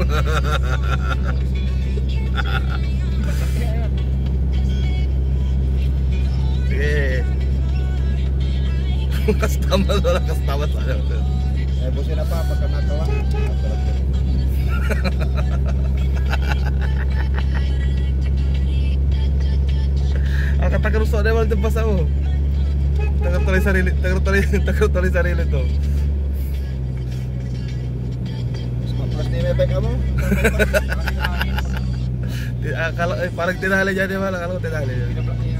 Customer wala customer sa ano. Eh busin na pa pagka natawa. Tagaruso na naman itong basa mo. Tagarutuloy sarili to. Plus ni may bike mo. Parang tinali dyan, di ba? Akala ko tinali dyan.